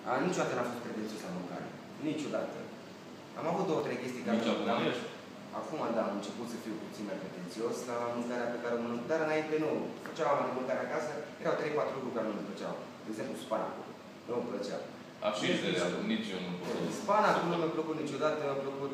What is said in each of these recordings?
Niciodată n-am fost pretențios la mâncare. Niciodată. Am avut 2-3 chestii care... Nici acum ești? Acum, da, am început să fiu puțin mai pretențios la mâncarea pe care o mănânc, dar înainte nu. Făceam de mâncare acasă, erau 3-4 lucruri care nu îmi plăceau. De exemplu, spanacul. Nu îmi plăcea. Așizele, nici eu nu pot. Spanacul nu mi-a plăcut niciodată, mi-a plăcut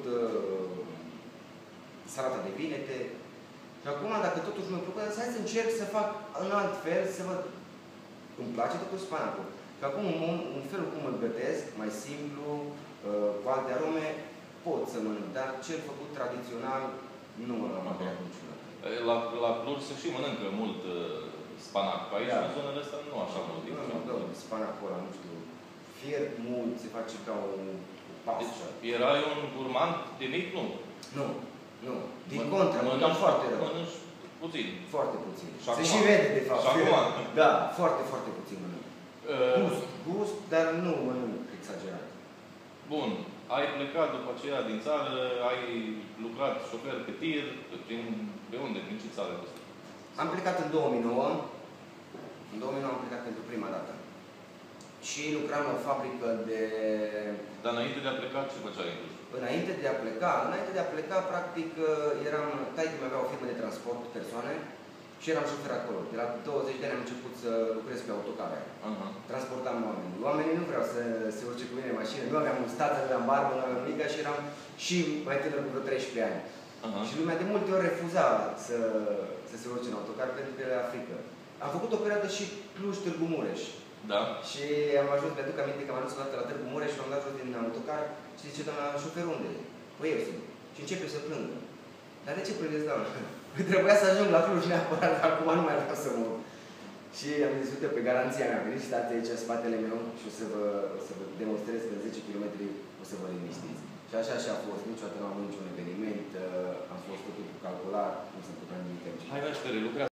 salata de vinete. Și acum, dacă totuși nu mi-a plăcut, hai să încerc să fac în alt fel, să văd. Îmi place totuși spanacul. Că acum, în felul cum îl gătesc, mai simplu, cu alte arome, pot să mănânc, dar cel făcut tradițional nu l-am agreat niciodată. La Cluj se și mănâncă mult spanac. Pe aici, în zonele astea, nu așa mult. Spanacul ăla, nu știu, fiert mult, se face ca o pastă. Deci, erai un gurmand de mic, nu? Nu, nu. Din contră, mâncam foarte rău. Mănânci puțin. Foarte puțin. Se și vede, de fapt. Și acum? Da, foarte, foarte puțin mănânc. Gust, dar nu mănânc exagerat. Bun. Ai plecat după aceea din țară, ai lucrat șofer pe tir, pe unde? Prin ce țară? Am plecat în 2009. În 2009 am plecat pentru prima dată. Și lucram la o fabrică de... Dar înainte de a pleca, ce făceai? Înainte de a pleca, practic, taică-mi avea o firmă de transport persoane și eram șofer acolo. De la 20 de ani am început să lucrez pe autocare. Transportam oameni. Oamenii nu vreau să se urce cu mine în mașină. Nu aveam un stat, nu aveam barbă, nu aveam nimic și eram și mai tânăr cu vreo 13 ani. Și lumea de multe ori refuza să se urce în autocar pentru că era frică. Am făcut o perioadă și Cluj-Târgu Mureș. Da. Și am ajuns, mi-aduc aminte că am ajuns o dată la Târgu Mureș și m-am dat jos din autocar și zice, doamna șofer, unde e? Păi eu sunt. Și începe să plângă. Dar de ce plângeți, doamna? Trebuia să ajung la Cluj neapărat, dar acum nu mai vreau să mă... Și am zis, uite, pe garanția mea, veniți stați aici în spatele meu și o să vă demonstrez că în 10 km o să vă liniștiți. Și așa și a fost. Niciodată nu am niciun eveniment, am fost totul calculat, nu s-a întâmplat nimic. Hai, Meștere, lucrează.